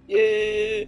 Yeah.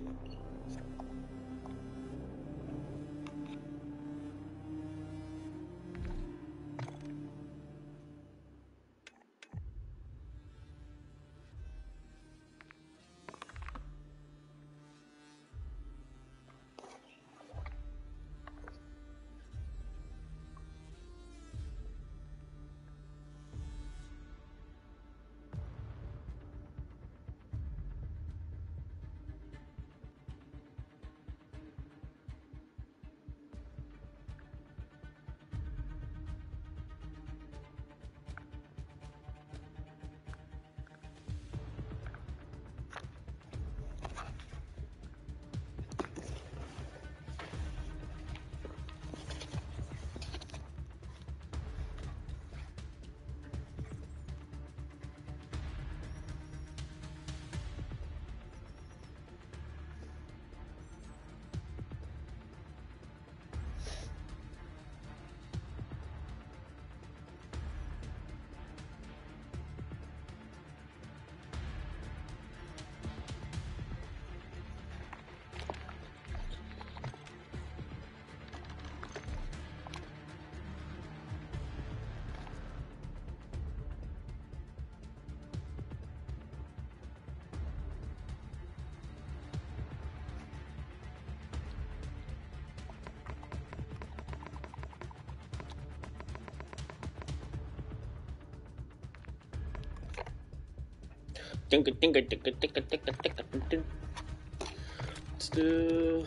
Let's do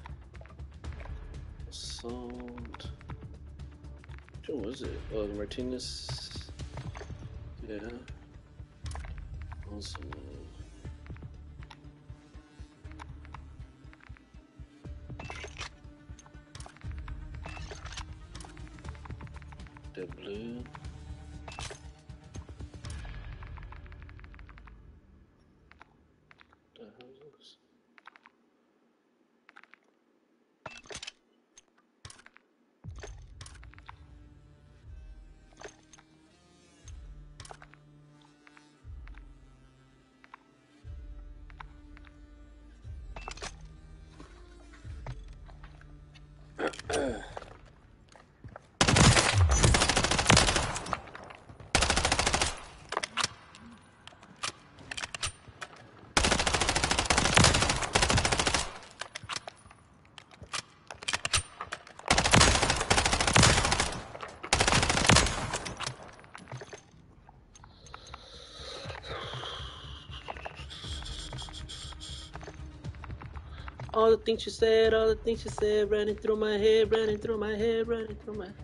sound. What was it? Oh, the Martinez. Yeah. Awesome. The blue. The hell is this? All the things you said, running through my head, running through my head, running through my.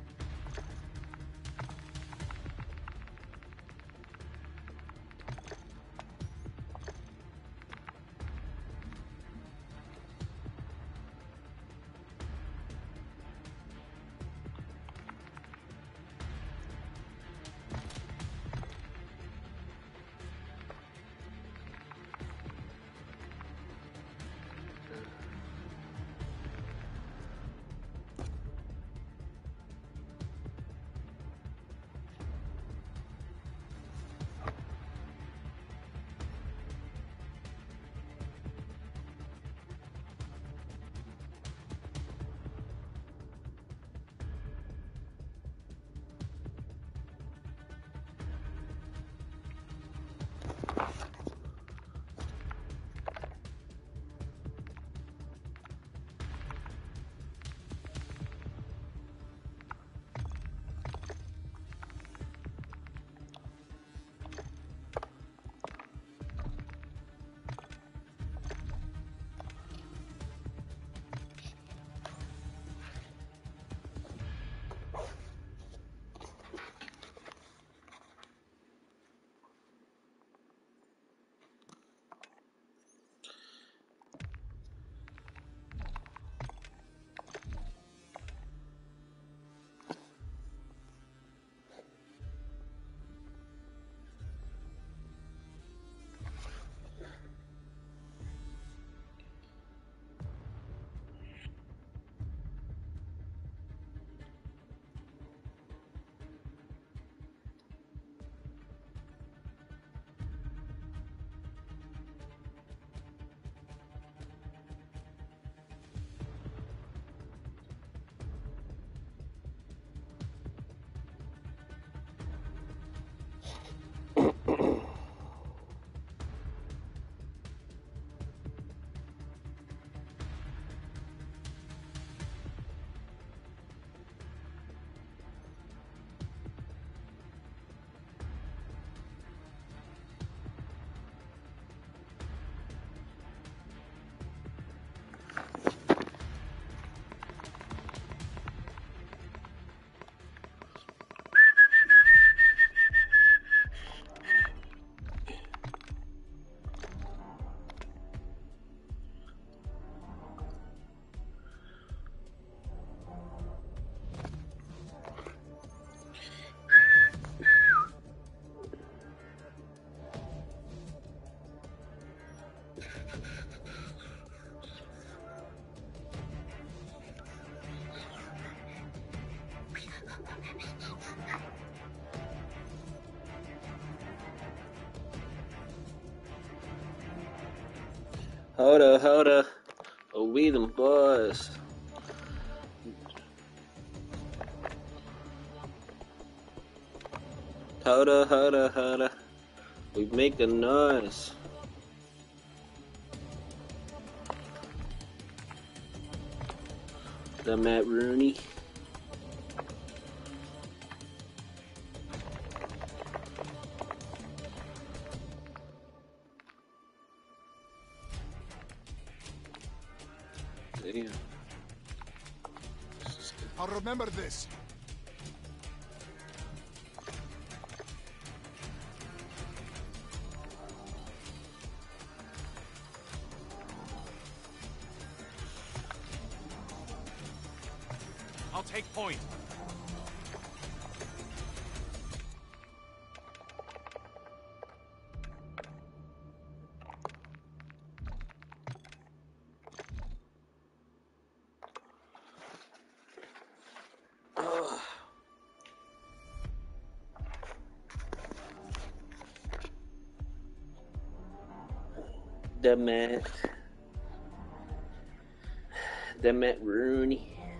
Hold up. Oh, we them boys. Hold up. We make a noise. The Mw3. Damn. I'll remember this. I'll take point. The Mw3.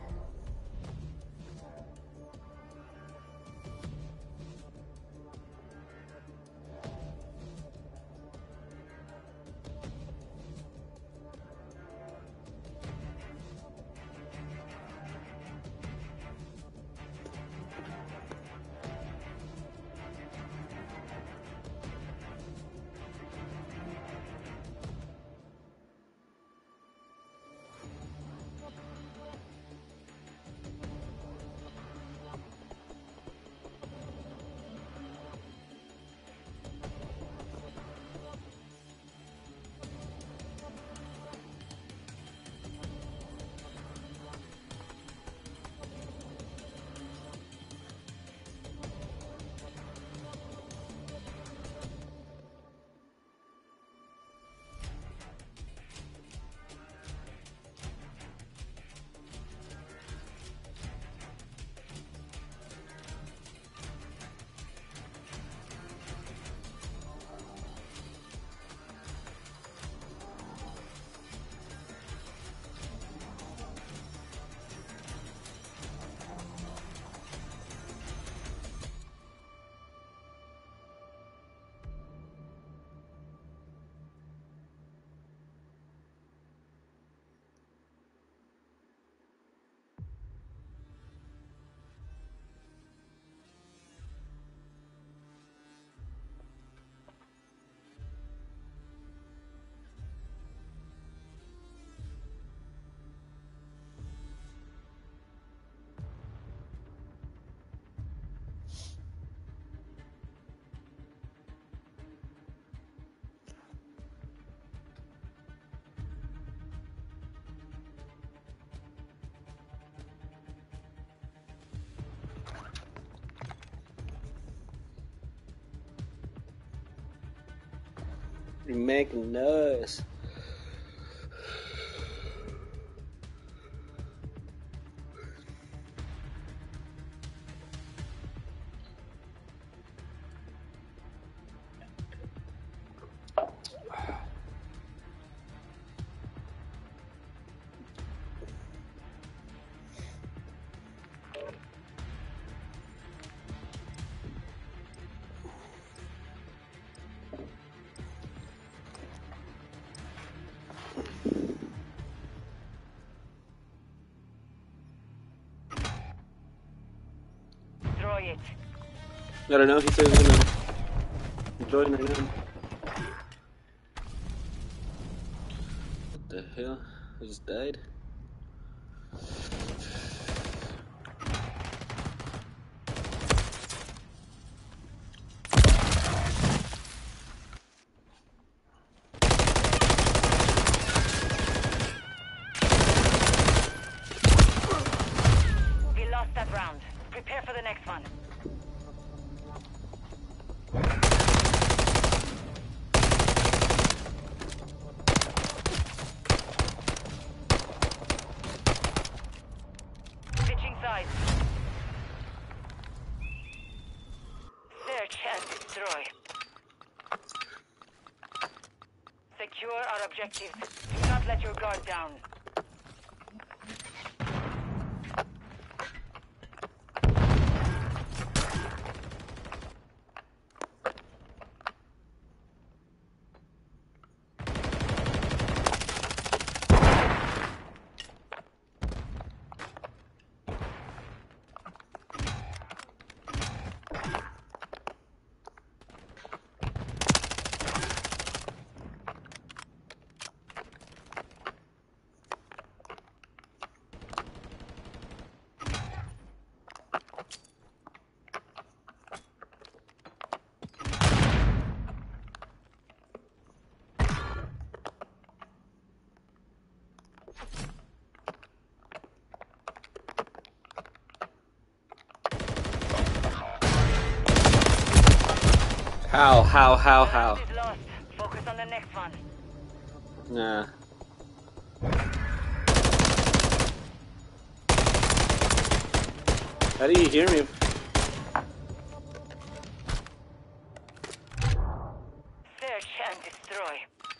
We make a noise. It. I don't know, he said he's gonna join right now. What the hell? I just died. We lost that round. Prepare for the next one. Secure our objectives. Do not let your guard down. How? Round is lost. Focus on the next one. Nah. How do you hear me? Search and destroy.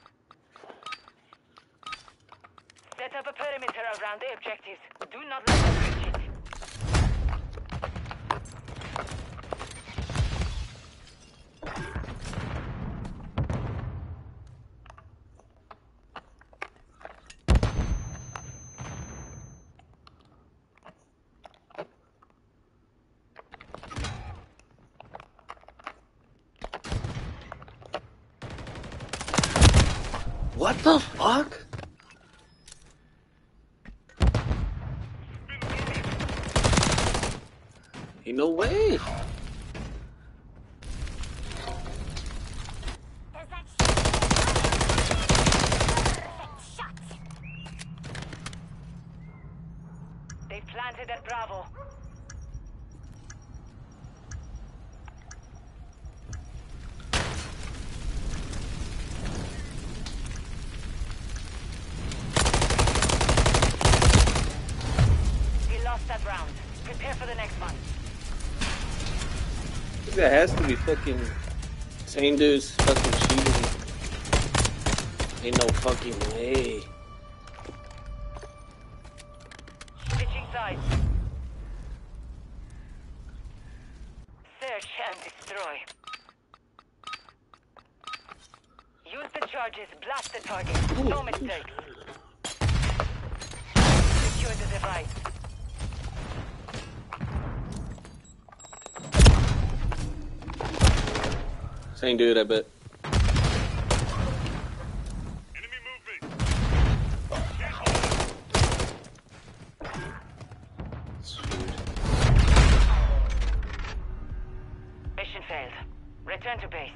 Set up a perimeter around the objectives. Do not let them reach it. What the fuck? Ain't no way. They've planted at Bravo. We lost that round. Prepare for the next one. That has to be fucking same dude's fucking cheating. Ain't no fucking way. Switching sides. Search and destroy. Use the charges. Blast the target. No mistakes. Secure the device. Same dude, I bet. Enemy movement. Mission failed. Return to base.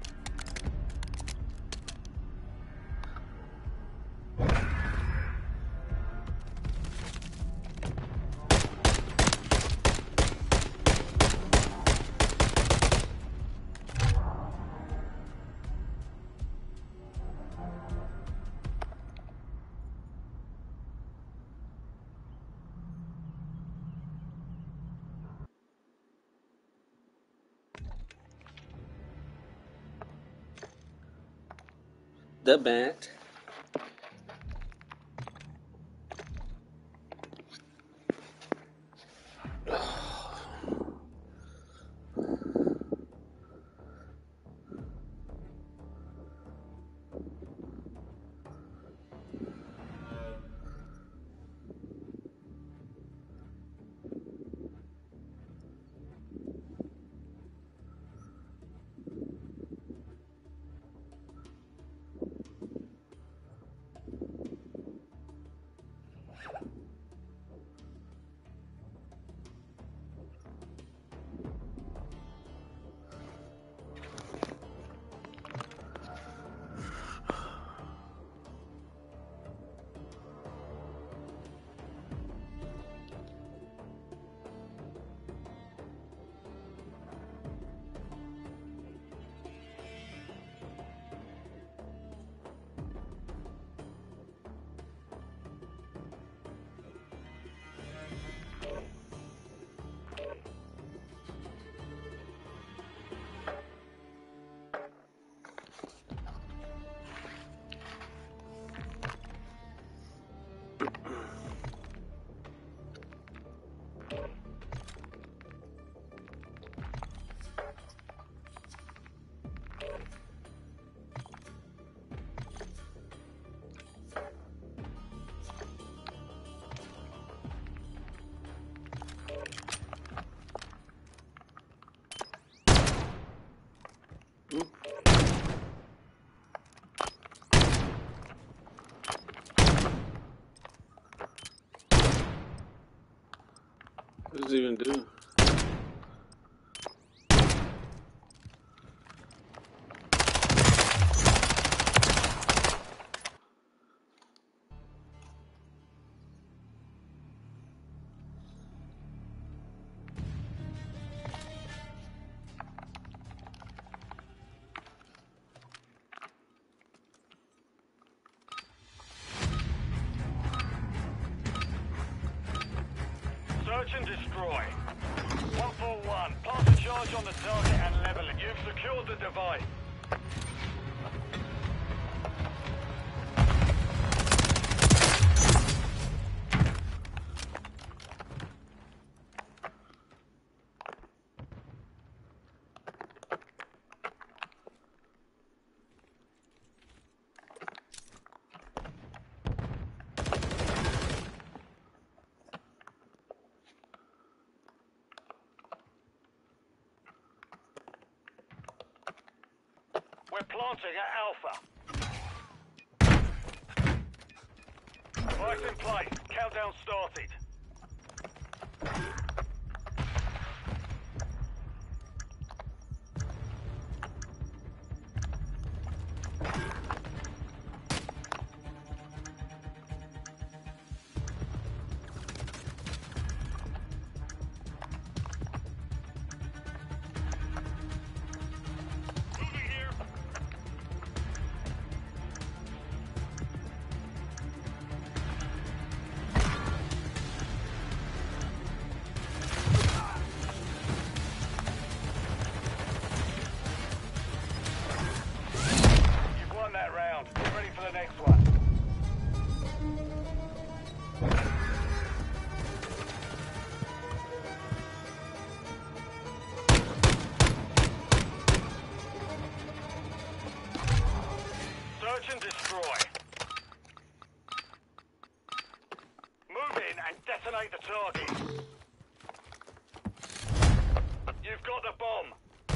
The bat. What does it even do? Search and destroy. 141, pass a charge on the target and level it. You've secured the device. We're planting at Alpha. Device in place. Countdown started. Moving here. You've won that round. Get ready for the next one. Search and destroy. Move in and detonate the target. You've got the bomb.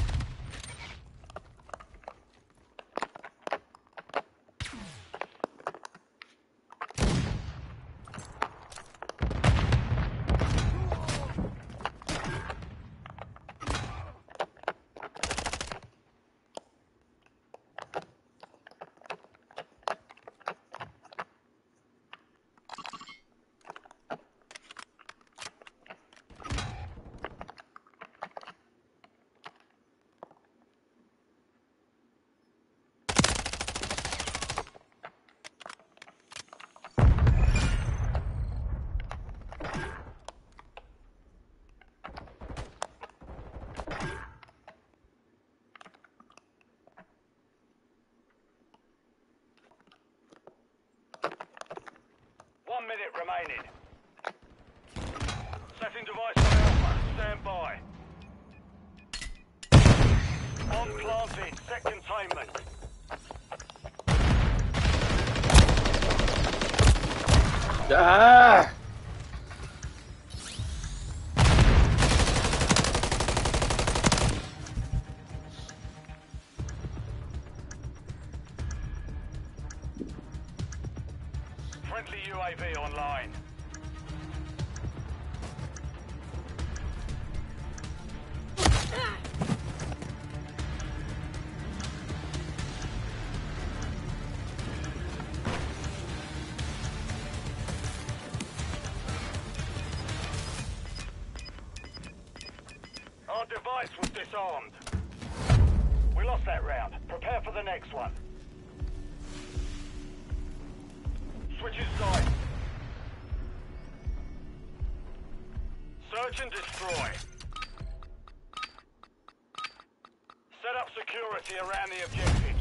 Minute remaining. Setting device on Alpha. Stand by. Bomb planted. Set containment. Ah! Friendly UAV online. Our device was disarmed. We lost that round. Prepare for the next one. Switches side. Search and destroy. Set up security around the objectives.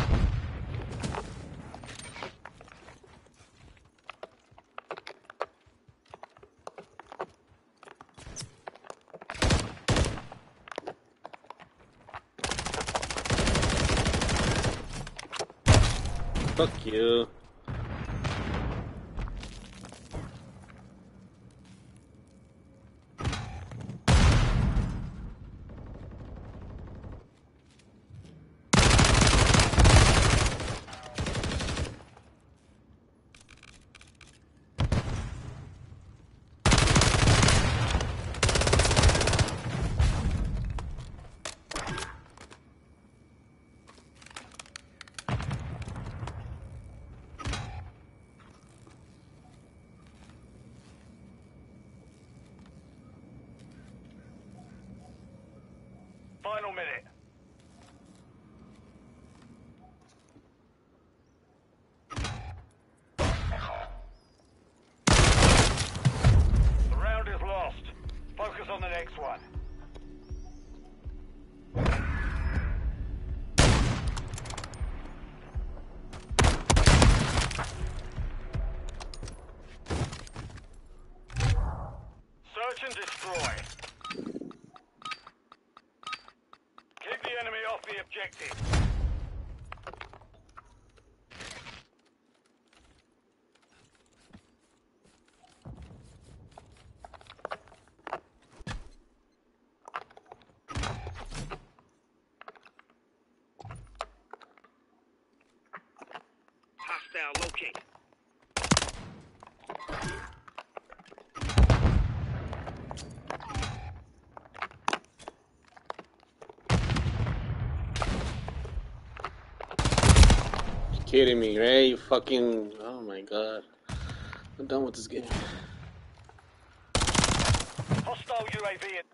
Fuck you. Final minute. The round is lost. Focus on the next one. Search and destroy. Keep the enemy off the objective. Hostile locate. Kidding me, right? You fucking... Oh my god. I'm done with this game. Hostile UAV at